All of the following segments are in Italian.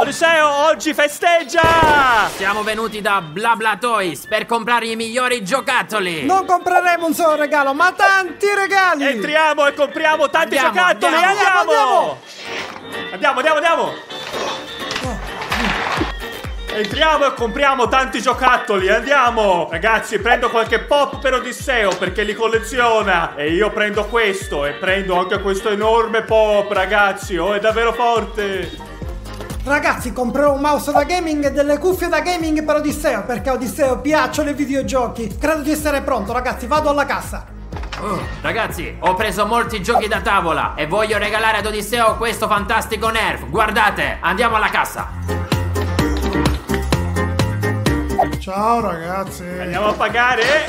Odisseo, oggi festeggia! Siamo venuti da BlaBla Toys per comprare i migliori giocattoli. Non compreremo un solo regalo, ma tanti regali. Entriamo e compriamo tanti giocattoli. Andiamo. Entriamo e compriamo tanti giocattoli, andiamo! Ragazzi, prendo qualche pop per Odisseo perché li colleziona. E io prendo questo e prendo anche questo enorme pop, ragazzi. Oh, è davvero forte. Ragazzi, comprerò un mouse da gaming e delle cuffie da gaming per Odisseo, perché a Odisseo piacciono i videogiochi. Credo di essere pronto, ragazzi, vado alla cassa. Ragazzi, ho preso molti giochi da tavola e voglio regalare ad Odisseo questo fantastico Nerf. Guardate, andiamo alla cassa. Ciao ragazzi. Andiamo a pagare?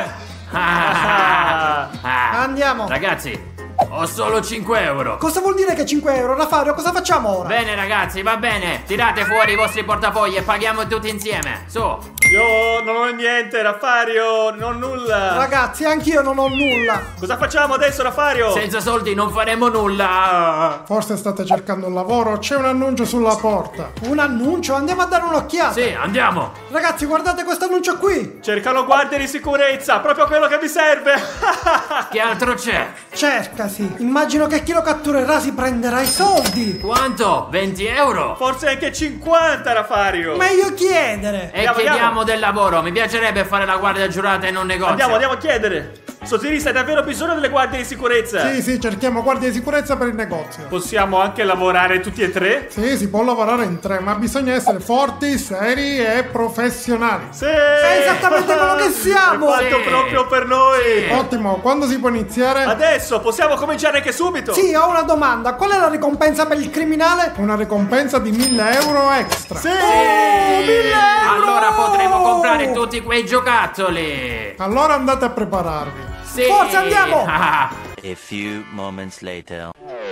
Andiamo. Ragazzi, ho solo 5 euro. Cosa vuol dire che 5 euro? Raffario, cosa facciamo ora? Bene ragazzi, va bene. Tirate fuori i vostri portafogli e paghiamo tutti insieme. Su. Io non ho niente, Raffario, non ho nulla. Ragazzi, anch'io non ho nulla. Cosa facciamo adesso, Raffario? Senza soldi non faremo nulla. Forse state cercando un lavoro, c'è un annuncio sulla porta. Un annuncio? Andiamo a dare un'occhiata. Sì, andiamo. Ragazzi, guardate questo annuncio qui. Cercano guardie di sicurezza, proprio quello che vi serve. Che altro c'è? Cercasi. Immagino che chi lo catturerà si prenderà i soldi. Quanto? 20 euro? Forse anche 50, Raffario. Meglio chiedere. E chiediamo del lavoro. Mi piacerebbe fare la guardia giurata in un negozio. Andiamo a chiedere. Sottirista, hai davvero bisogno delle guardie di sicurezza? Sì, cerchiamo guardie di sicurezza per il negozio. Possiamo anche lavorare tutti e tre? Sì, si può lavorare in tre, ma bisogna essere forti, seri e professionali. Sì! È esattamente quello che siamo! È fatto proprio per noi! Sì. Ottimo, quando si può iniziare? Adesso, possiamo cominciare anche subito? Sì, ho una domanda. Qual è la ricompensa per il criminale? Una ricompensa di 1000 euro extra. Sì! 1000 euro! Allora potremo comprare tutti quei giocattoli. Allora andate a prepararvi. Sì. Forza, andiamo! A few moments later.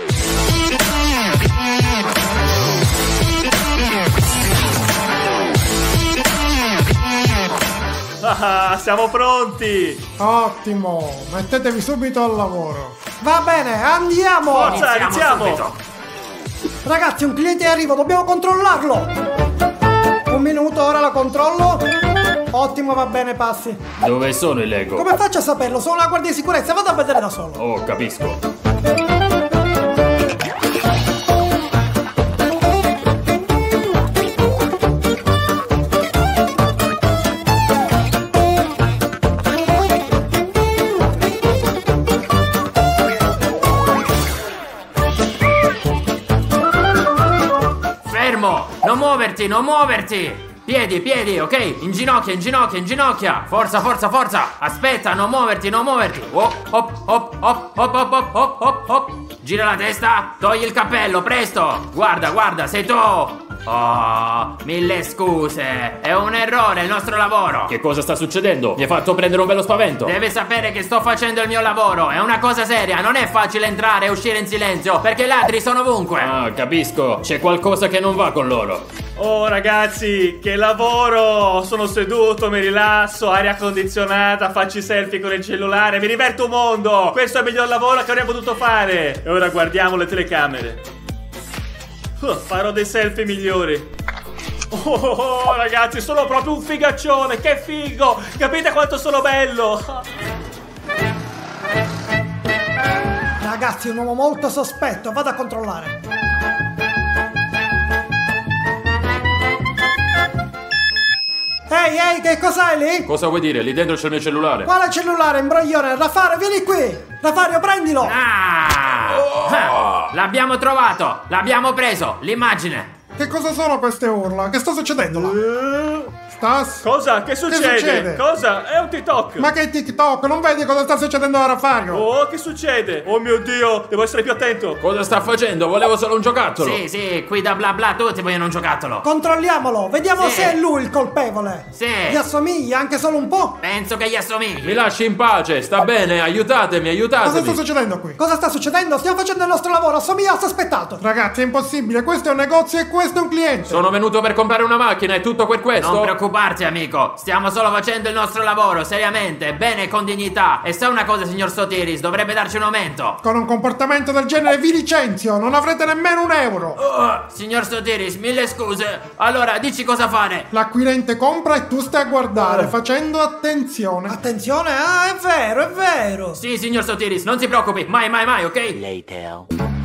Siamo pronti! Ottimo, mettetevi subito al lavoro. Va bene, andiamo! Forza, iniziamo! subito. Ragazzi, un cliente è in arrivo, dobbiamo controllarlo! Un minuto, ora la controllo. Ottimo, va bene, passi. Dove sono i Lego? Come faccio a saperlo? Sono una guardia di sicurezza, vado a vedere da solo. Oh, capisco. Fermo! Non muoverti, non muoverti! Piedi, ok? In ginocchia! Forza! Aspetta, non muoverti! Hop! Gira la testa, togli il cappello, presto! Guarda, sei tu! Oh, 1000 scuse! È un errore il nostro lavoro! Che cosa sta succedendo? Mi hai fatto prendere un bello spavento. Deve sapere che sto facendo il mio lavoro, è una cosa seria, non è facile entrare e uscire in silenzio, perché i ladri sono ovunque! Ah, capisco. C'è qualcosa che non va con loro. Oh ragazzi, che lavoro! Sono seduto, mi rilasso, aria condizionata, faccio i selfie con il cellulare, mi diverto un mondo! Questo è il miglior lavoro che avrei potuto fare! E ora guardiamo le telecamere. Farò dei selfie migliori. Oh ragazzi, sono proprio un figaccione, che figo! Capite quanto sono bello? Ragazzi, un uomo molto sospetto, vado a controllare. Ehi, che cos'hai lì? Cosa vuoi dire? Lì dentro c'è il mio cellulare. Quale cellulare, imbroglione? Raffario, vieni qui! Raffario, prendilo! L'abbiamo trovato! L'abbiamo preso! L'immagine! Che cosa sono queste urla? Che sta succedendo là? Stas? Cosa? Che succede? Cosa? È un TikTok! Ma che TikTok? Non vedi cosa sta succedendo a Raffario? Oh, che succede? Oh mio Dio, devo essere più attento! Cosa sta facendo? Volevo solo un giocattolo. Sì, qui da BlaBla tutti vogliono un giocattolo. Controlliamolo, vediamo Sì. se è lui il colpevole. Sì. Gli assomiglia anche solo un po'? Penso che gli assomigli. Mi lasci in pace, sta bene, aiutatemi. Cosa sta succedendo qui? Cosa sta succedendo? Stiamo facendo il nostro lavoro, assomiglia al sospettato. Ragazzi, è impossibile, questo è un negozio e questo è un cliente. Sono venuto per comprare una macchina, è tutto per questo? Non preoccuparti, preoccuparti, amico. Stiamo solo facendo il nostro lavoro, seriamente, bene e con dignità. E sa una cosa, signor Sotiris, dovrebbe darci un aumento. Con un comportamento del genere vi licenzio, non avrete nemmeno un euro. Signor Sotiris, mille scuse. Allora, dici cosa fare. L'acquirente compra e tu stai a guardare, facendo attenzione. Attenzione, ah, è vero, è vero. Sì, signor Sotiris, non si preoccupi, mai, ok? Later.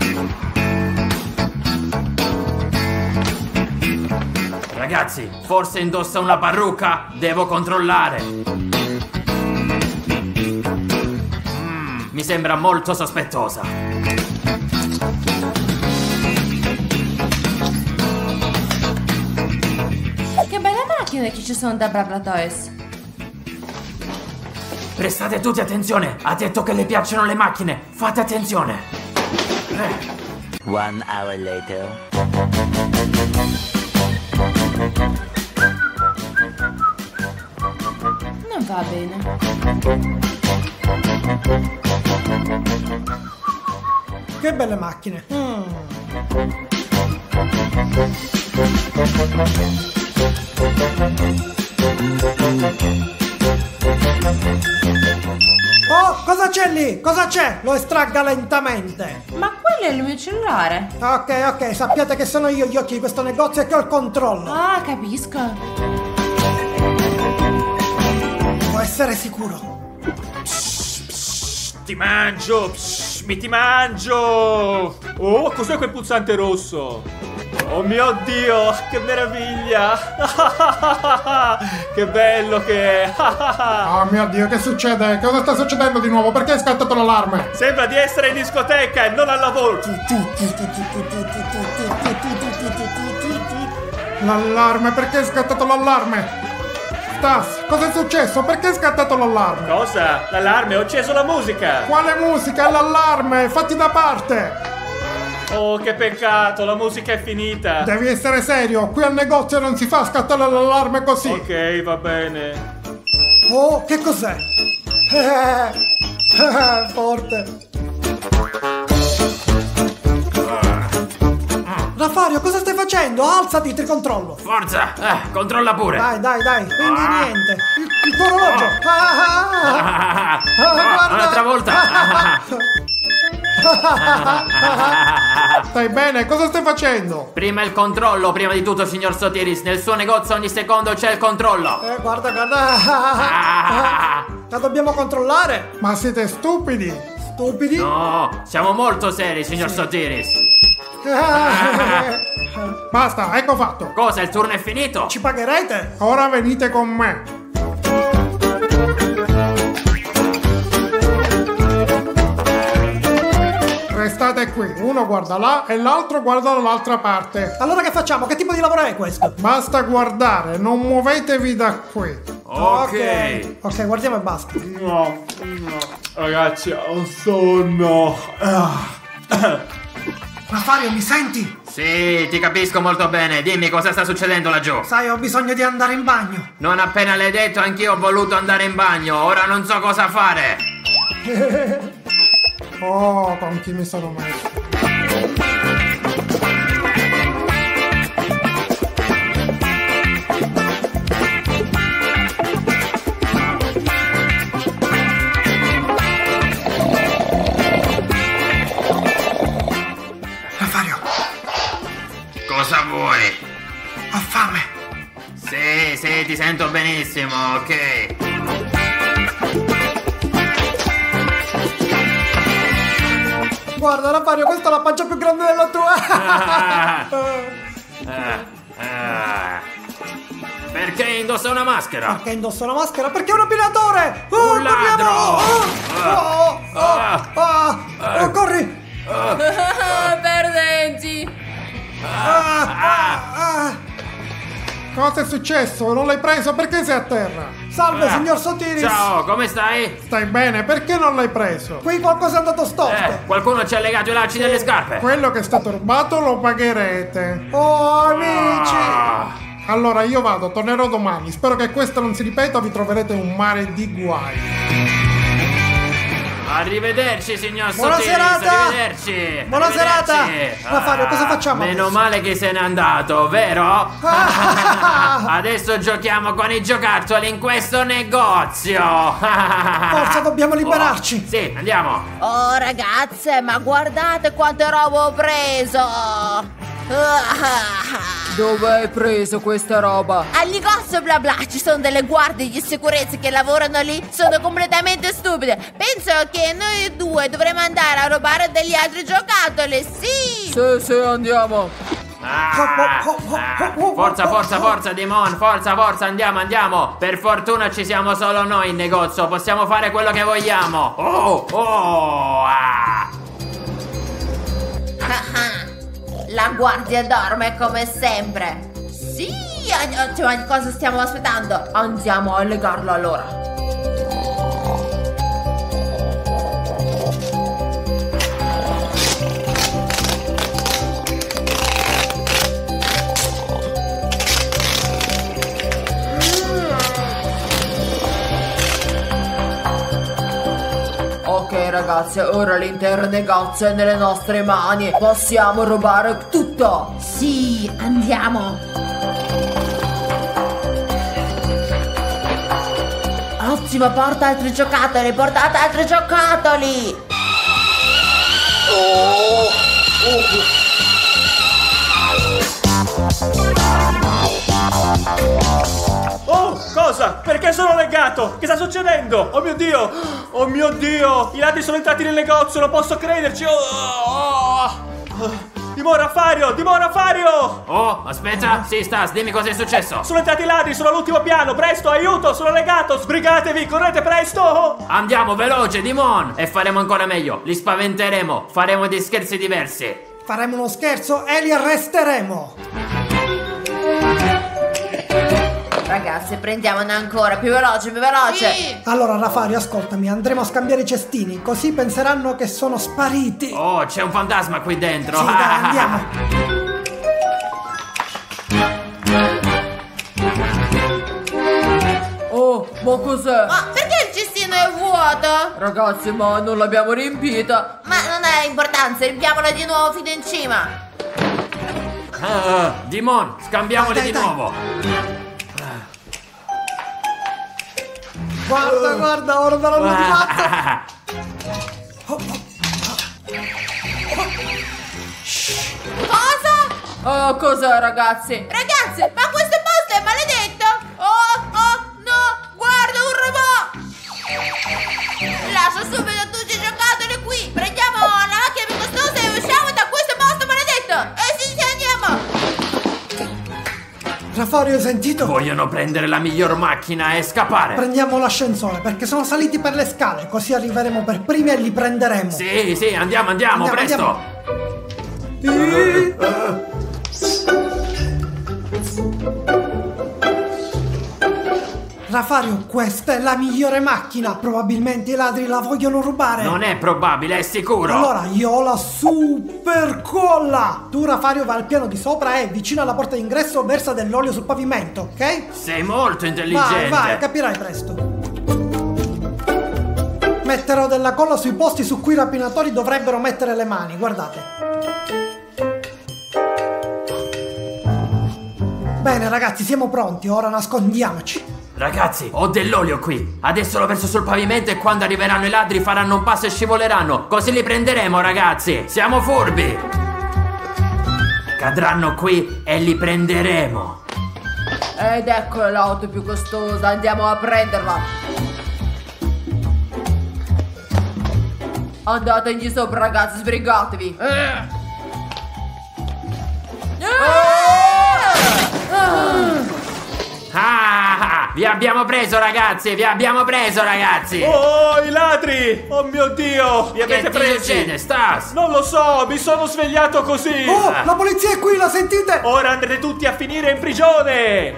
Ragazzi, forse indossa una parrucca? Devo controllare. Mi sembra molto sospettosa. Che belle macchine che ci sono da Brabla Toys. Prestate tutti attenzione, ha detto che le piacciono le macchine. Fate attenzione. 1 hour later. Non va bene. Che belle macchine. Oh, cosa c'è lì? Cosa c'è? Lo estragga lentamente. Ma quello è il mio cellulare. Ok, sappiate che sono io gli occhi di questo negozio e che ho il controllo. Ah, capisco. Può essere sicuro. Ti mangio! Ti mangio! Oh, cos'è quel pulsante rosso? Oh mio Dio, che meraviglia! Che bello che è! Oh mio Dio, che succede? Cosa sta succedendo di nuovo? Perché è scattato l'allarme? Sembra di essere in discoteca e non al lavoro! L'allarme, perché è scattato l'allarme? Stas, cosa è successo? Perché è scattato l'allarme? Cosa? L'allarme? Ho acceso la musica! Quale musica? È l'allarme! Fatti da parte! Oh, che peccato, la musica è finita! Devi essere serio, qui al negozio non si fa scattare l'allarme così! Ok, va bene. Oh, che cos'è? Forte. Raffario, cosa stai facendo? Alzati, ti controllo. Forza, controlla pure. Dai, quindi niente. Il tuo orologio. Guarda. Un'altra volta. Stai bene? Cosa stai facendo? Prima il controllo, prima di tutto, signor Sotiris. Nel suo negozio ogni secondo c'è il controllo. Guarda. La dobbiamo controllare? Ma siete stupidi? Stupidi? No, siamo molto seri, signor Sotiris. Basta, ecco fatto. Cosa, il turno è finito? Ci pagherete? Ora venite con me. Restate qui, uno guarda là e l'altro guarda dall'altra parte. Allora che facciamo? Che tipo di lavoro è questo? Basta guardare, non muovetevi da qui. Ok, guardiamo e basta. No. Ragazzi, ho un sonno. Raffario, mi senti? Sì, ti capisco molto bene. Dimmi cosa sta succedendo laggiù. Sai, ho bisogno di andare in bagno. Non appena l'hai detto, anch'io ho voluto andare in bagno. Ora non so cosa fare. Oh, con chi mi sono messo? Raffario, Cosa vuoi? ho fame. Sì, ti sento benissimo, ok. Guarda, Raffario, questa è la pancia più grande della tua. Perché indossa una maschera? Perché indossa una maschera? Perché è un abilatore! Un ladro! Oh, corri! Perdenti. Cosa è successo? Non l'hai preso? Perché sei a terra? Salve, signor Sotiris! Ciao, come stai? Stai bene? Perché non l'hai preso? Qui qualcosa è andato storto. Qualcuno ci ha legato i lacci delle scarpe. Quello che è stato rubato lo pagherete. Oh, amici! Allora io vado, tornerò domani. Spero che questo non si ripeta, vi troverete un mare di guai. Arrivederci, signor Buona Sotiris, serata. arrivederci. Buona serata. Arrivederci. Raffario, cosa facciamo Meno adesso? male che se n'è andato, vero? Adesso giochiamo con i giocattoli in questo negozio. Forza, dobbiamo liberarci. Sì, andiamo. Oh ragazze, ma guardate quante robe ho preso! Dove hai preso questa roba? Al negozio bla bla ci sono delle guardie di sicurezza che lavorano lì, sono completamente stupide. Penso che noi due dovremmo andare a rubare degli altri giocattoli, sì! Sì, andiamo. Forza, Dimon, forza, andiamo. Per fortuna ci siamo solo noi in negozio, possiamo fare quello che vogliamo. La guardia dorme come sempre. Sì, cioè, cosa stiamo aspettando? Andiamo a legarlo allora. Ok ragazzi, ora l'intero negozio è nelle nostre mani. Possiamo rubare tutto. Sì, andiamo. Ottimo, porta altri giocattoli, portate altri giocattoli. Oh, cosa? Perché sono legato? Che sta succedendo? Oh mio Dio! Oh mio Dio! I ladri sono entrati nel negozio, non posso crederci! Dimora Fario! Oh, aspetta, sì, Stas, dimmi cosa è successo. Sono entrati i ladri, sono all'ultimo piano! Presto, aiuto! Sono legato! Sbrigatevi, correte presto! Andiamo veloce, Dimon! E faremo ancora meglio, li spaventeremo, faremo dei scherzi diversi. Faremo uno scherzo e li arresteremo. Ragazzi, prendiamone ancora, più veloce, più veloce. Sì. Allora Raffario, ascoltami, andremo a scambiare i cestini, così penseranno che sono spariti. Oh, c'è un fantasma qui dentro. Sì, dai, andiamo. Oh, ma cos'è? Ma perché il cestino è vuoto? Ragazzi, ma non l'abbiamo riempita. Ma non ha importanza, riempiamola di nuovo fino in cima. Dimon, scambiamoli Dai, di dai. nuovo. Guarda, ora daranno di matto. Cosa? Oh, cos'è ragazzi? Ragazzi, ma questo posto è maledetto! Oh, no! Guarda, un robot! Lascia subito tutti i giocattoli qui! Prendiamo la macchina più costosa e usciamo da questo posto maledetto! Sì, andiamo! Raffario, hai sentito? Vogliono prendere la miglior macchina e scappare. Prendiamo l'ascensore perché sono saliti per le scale, così arriveremo per primi e li prenderemo. Sì, andiamo, presto. Raffario, questa è la migliore macchina. Probabilmente i ladri la vogliono rubare. Non è probabile, è sicuro. Allora, io ho la super colla. Tu, Raffario, vai al piano di sopra e vicino alla porta d'ingresso versa dell'olio sul pavimento, ok? Sei molto intelligente. Vai, capirai presto. Metterò della colla sui posti su cui i rapinatori dovrebbero mettere le mani, guardate. Bene ragazzi, siamo pronti, ora nascondiamoci. Ragazzi, ho dell'olio qui. Adesso lo verso sul pavimento e quando arriveranno i ladri faranno un passo e scivoleranno. Così li prenderemo, ragazzi. Siamo furbi. Cadranno qui e li prenderemo. Ed ecco l'auto più costosa, andiamo a prenderla. Andategli sopra ragazzi, sbrigatevi. Vi abbiamo preso, ragazzi. Oh, i ladri! Oh mio Dio! Li Che avete ti presi! succede, Stas? Non lo so, mi sono svegliato così! Oh, la polizia è qui, la sentite? Ora andrete tutti a finire in prigione!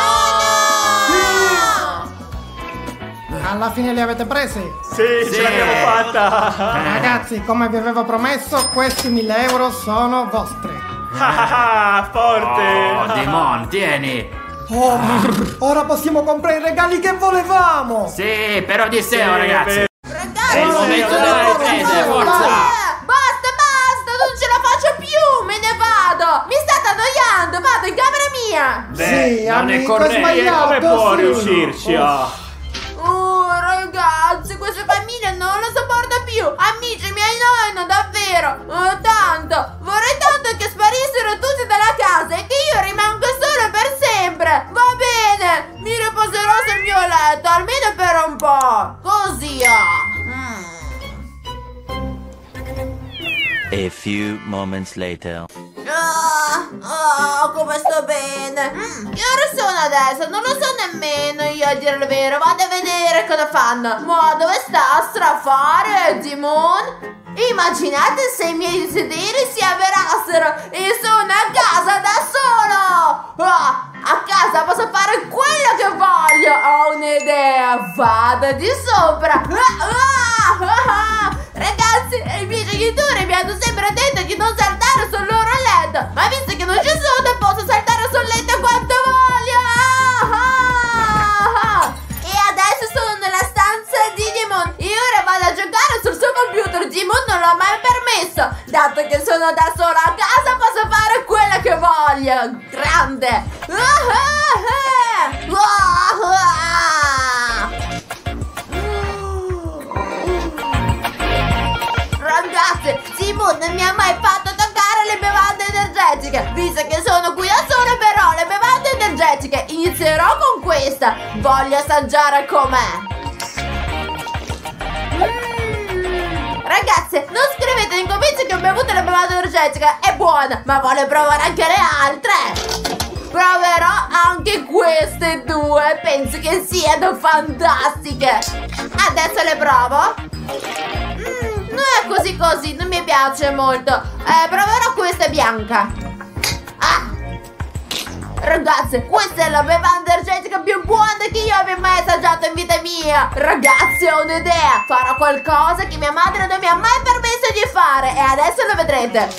Alla fine li avete presi? Sì, ce l'abbiamo fatta! Ragazzi, come vi avevo promesso, questi 1000 euro sono vostri. Forte! Oh, Dimon, tieni. Oh, ora possiamo comprare i regali che volevamo. Sì, per Odisseo, ragazzi. Ragazzi, È il momento delle riprese, forza! Basta, non ce la faccio più, me ne vado. Mi state annoiando, vado in camera mia. Sì, non è amico, corretto. sbagliato, Come può sì. riuscirci? Ragazzi, questa famiglia non la sopporto più. Amici, mi annoiano davvero. Tanto, vorrei tanto che sparissero tutti dalla casa e che io rimanga solo per sempre. Va bene, mi riposerò sul mio letto, almeno per un po'. Così, A few moments later. come sto bene. Che ore sono adesso? Non lo so nemmeno io, a dire il vero. Vado a vedere cosa fanno. Ma dove sta a strafare, Timon? Immaginate se i miei desideri si avverassero e sono a casa da solo. A casa posso fare quello che voglio. Ho un'idea. Vado di sopra. Ragazzi, i miei genitori mi hanno sempre detto di non saltare sul loro letto, ma visto che non ci sono posso saltare sul letto quanto voglio. E adesso sono nella stanza di Dimon e ora vado a giocare sul suo computer. Dimon non l'ho mai permesso. Dato che sono da sola a casa posso fare quello che voglio. Grande. Ragazzi, Timon non mi ha mai fatto toccare le bevande energetiche. Visto che sono qui da solo, però le bevande energetiche inizierò con questa. Voglio assaggiare com'è. Ragazzi, non scrivete nei commenti che ho bevuto la bevanda energetica. È buona, ma voglio provare anche le altre. Proverò anche queste due. Penso che siano fantastiche. Adesso le provo. Non è così, non mi piace molto. Proverò questa bianca. Ragazzi, questa è la bevanda energetica più buona che io abbia mai assaggiato in vita mia. Ragazzi, ho un'idea. Farò qualcosa che mia madre non mi ha mai permesso di fare. E adesso lo vedrete.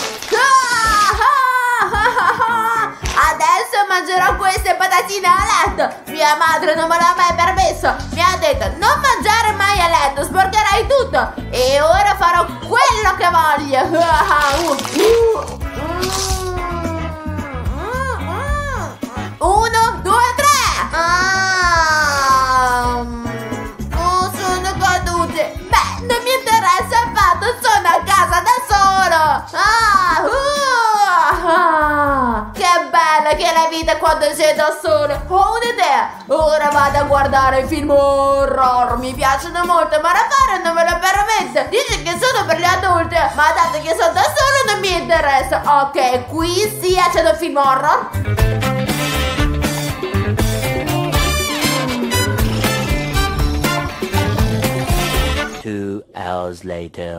Adesso mangerò queste patatine a letto. Mia madre non me l'ha mai permesso. Mi ha detto non mangiare mai a letto, sporcherai tutto. E ora farò quello che voglio. 1, 2, 3. Sono caduti. Beh, non mi interessa affatto. Sono a casa da solo. Che bella che è la vita quando sei da solo. Ho un'idea. Ora vado a guardare film horror. Mi piacciono molto, ma la fare non me lo permette. Dice che sono per gli adulti, ma dato che sono da solo non mi interessa. Ok, qui sì, accendo film horror. 2 hours later.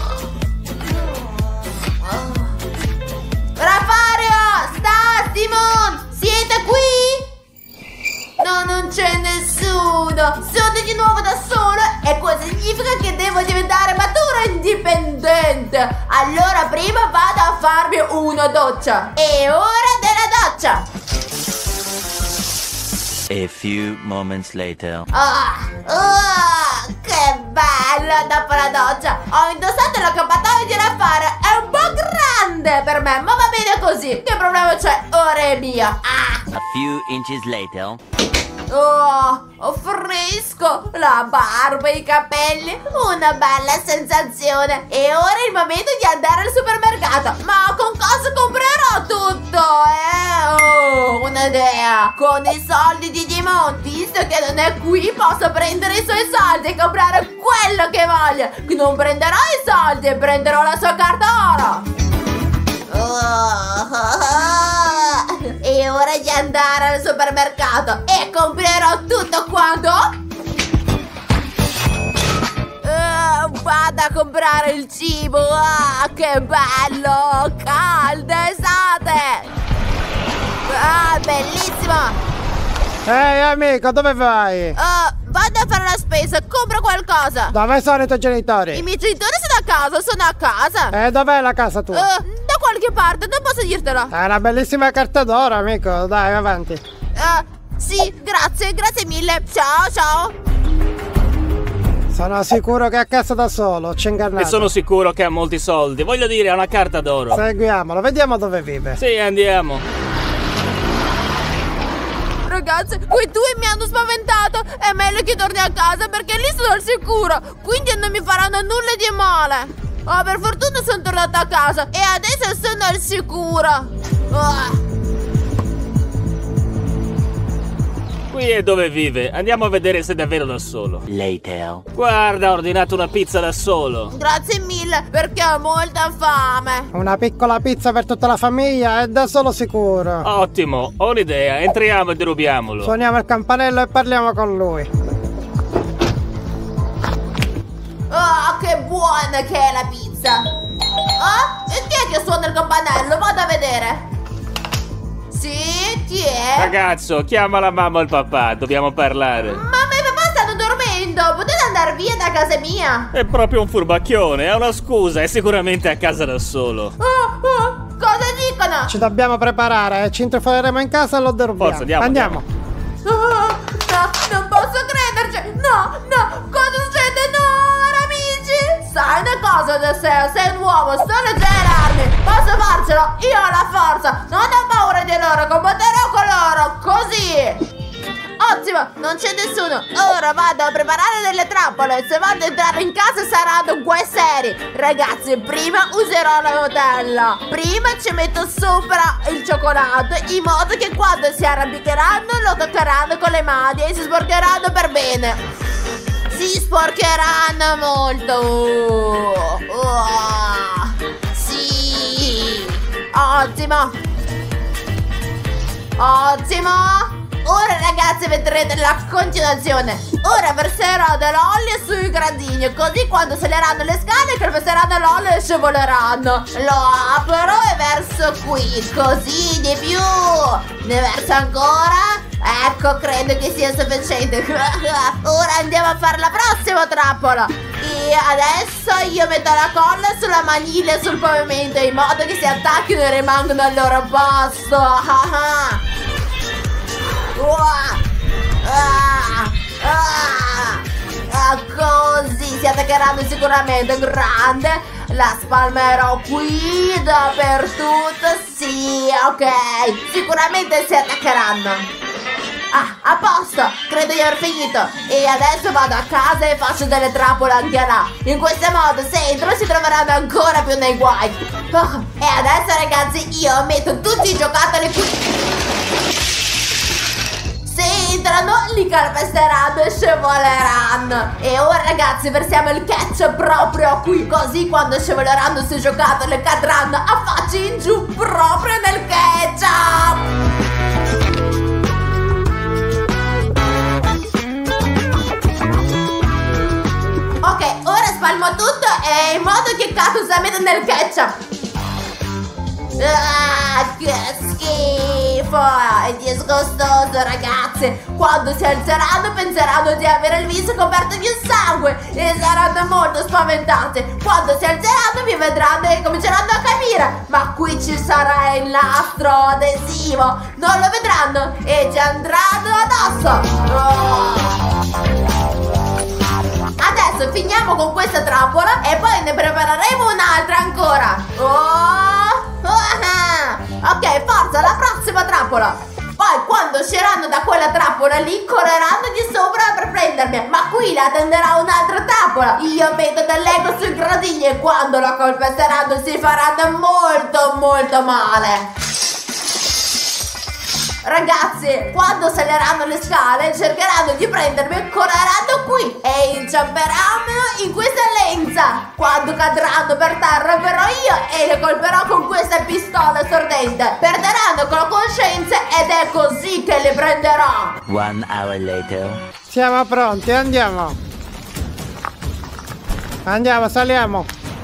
Rafario, Timon, siete qui? No, non c'è nessuno. Sono di nuovo da solo e questo significa che devo diventare matura e indipendente. Allora prima vado a farmi una doccia. E ora della doccia. A few moments later. Che bello dopo la doccia. Ho indossato l'accappatoio di Raffaele. È un po' grande per me, ma va bene così. Che problema c'è? Ora è mio. A few inches later. Ho fresco. La barba, i capelli. Una bella sensazione. E ora è il momento di andare al supermercato. Ma con cosa comprerò tutto? Un'idea. Con i soldi di Dimon, visto che non è qui, posso prendere i suoi soldi e comprare quello che voglio. Non prenderò i soldi, prenderò la sua carta oro. È ora di andare al supermercato e comprerò tutto quanto. Vado a comprare il cibo. Che bello, caldo, estate. Bellissimo. Ehi amico, dove vai? Vado a fare la spesa, compro qualcosa. Dove sono i tuoi genitori? I miei genitori sono a casa. E dov'è la casa tua? Da qualche parte, non posso dirtelo. È una bellissima carta d'oro, amico, dai, avanti. Sì, grazie mille. Ciao. Sono sicuro che è a casa da solo, ci ingannato. E sono sicuro che ha molti soldi. Voglio dire, ha una carta d'oro. Seguiamolo, vediamo dove vive. Sì, andiamo. Ragazzi, quei due mi hanno spaventato. È meglio che torni a casa perché lì sono al sicuro. Quindi non mi faranno nulla di male. Oh, per fortuna sono tornata a casa e adesso sono al sicuro. Qui è dove vive. Andiamo a vedere se è davvero da solo. Later. Guarda, ha ordinato una pizza da solo. Grazie mille perché ho molta fame. Una piccola pizza per tutta la famiglia, è da solo sicuro. Ottimo, ho un'idea. Entriamo e derubiamolo. Suoniamo il campanello e parliamo con lui. Oh, che buona che è la pizza. Oh, e chi è che suona il campanello? Vado a vedere. Sì, chi è? Ragazzo, chiama la mamma o il papà, dobbiamo parlare. Mamma e papà stanno dormendo. Potete andare via da casa mia? È proprio un furbacchione, ha una scusa, è sicuramente a casa da solo. Cosa dicono? Ci dobbiamo preparare, ci intrufoleremo in casa e lo derubiamo. Forza, andiamo. No, non posso crederci. No, cosa succede? No, amici. Sai una cosa, Odisseo, sei un uomo, solo generarmi. Posso farcelo, io ho la forza. Non ho paura di loro, combatterò con loro, così. Ottimo, non c'è nessuno. Ora vado a preparare delle trappole. Se vado a entrare in casa saranno guai seri. Ragazzi, prima userò la rotella. Prima ci metto sopra il cioccolato, in modo che quando si arrampicheranno lo toccheranno con le mani e si sporcheranno per bene. Si sporcheranno molto. Sì. Ottimo. Ora ragazzi vedrete la continuazione. Ora verserò dell'olio sui gradini, così quando saleranno le scale calpesteranno l'olio e scivoleranno. Lo apro e verso qui, così di più. Ne verso ancora. Ecco, credo che sia sufficiente. Ora andiamo a fare la prossima trappola. E adesso io metto la colla sulla maniglia e sul pavimento, in modo che si attacchino e rimangono al loro posto. Così si attaccheranno sicuramente. Grande. La spalmerò qui dappertutto. Sì, ok. Sicuramente si attaccheranno. A posto, credo di aver finito. E adesso vado a casa e faccio delle trappole anche là. In questo modo se entro si troveranno ancora più nei guai. E adesso ragazzi io metto tutti i giocattoli qui. Se entrano li calpesteranno e scivoleranno. E ora ragazzi versiamo il ketchup proprio qui, così quando scivoleranno sui giocattoli cadranno a faccia in giù proprio nel ketchup. Ok, ora spalmo tutto e in modo che cado solamente nel ketchup. Che schifo! È disgustoso ragazzi. Quando si alzeranno penseranno di avere il viso coperto di sangue e saranno molto spaventati. Quando si alzeranno mi vedranno e cominceranno a capire. Ma qui ci sarà il nastro adesivo. Non lo vedranno e ci andranno addosso. Adesso finiamo con questa trappola e poi ne prepareremo un'altra ancora. Ok, forza, la prossima trappola. Poi quando usciranno da quella trappola lì correranno di sopra per prendermi. Ma qui la attenderà un'altra trappola. Io metto dell'ego sui gradini e quando la calpesteranno si faranno molto molto male. Ragazzi, quando saleranno le scale cercheranno di prendermi e correranno qui e inciamperanno in questa lenza. Quando cadranno per terra verrò io e le colperò con questa pistola sordente. Perderanno con la coscienza ed è così che le prenderò. 1 hour later. Siamo pronti, andiamo. Andiamo, saliamo.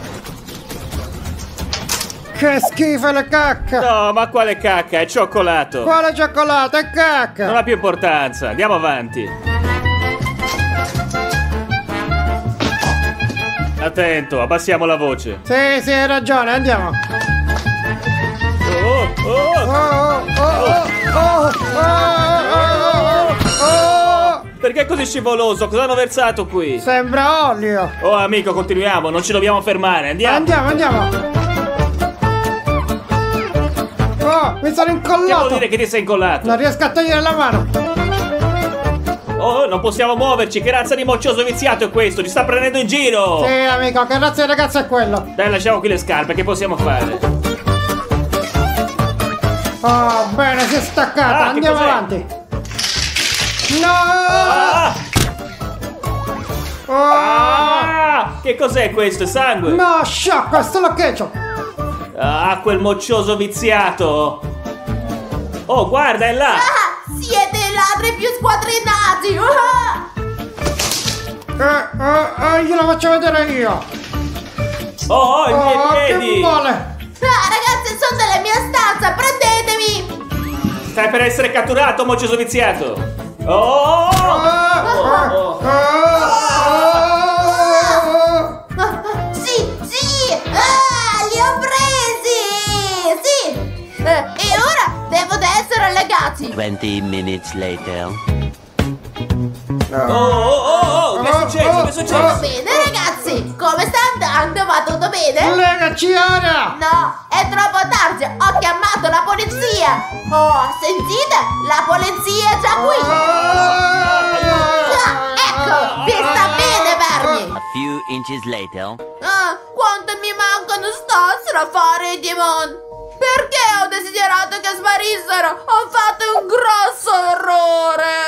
Che schifo le cacca! No, ma quale cacca? È cioccolato! Quale cioccolato? È cacca! Non ha più importanza, andiamo avanti! Attento, abbassiamo la voce! Sì, hai ragione, andiamo! perché è così scivoloso? Cosa hanno versato qui? Sembra olio. Oh amico, continuiamo, non ci dobbiamo fermare, andiamo. Andiamo. Oh, mi sono Che vuol incollato. dire che ti sei incollato? Non riesco a togliere la mano. Oh, non possiamo muoverci, che razza di moccioso viziato è questo? Ci sta prendendo in giro! Sì, amico, che razza di ragazzo è quello? Dai, lasciamo qui le scarpe, che possiamo fare? Oh, bene, si è staccata. Ah, che Andiamo cos'è? avanti. No! Ah! Oh! Ah! Che cos'è questo? È sangue? No, sciocco, è solo ketchup. Ah, quel moccioso viziato! Oh, guarda, è là! Ah, siete i ladri più squadrinati! Glielo faccio vedere io. Oh, i miei Oh, che piedi! male. Ah, ragazzi, sono nella mia stanza, prendetemi! Stai per essere catturato, moccioso viziato! Oh! Sì! Li ho presi! Sì! E ora devono essere legati! 20 minutes later. Oh! Che è successo? Che è Tutto successo? bene, ragazzi? Come sta andando? Va tutto bene? Legaci ora. No, è troppo tardi! Ho chiamato la polizia! Oh, sentite? La polizia è già qui! Ecco! Vi sta bene, Barney! A few inches later. Quanto mi mancano stasera a fare i Digimon! Perché ho desiderato che sparissero? Ho fatto un grosso errore!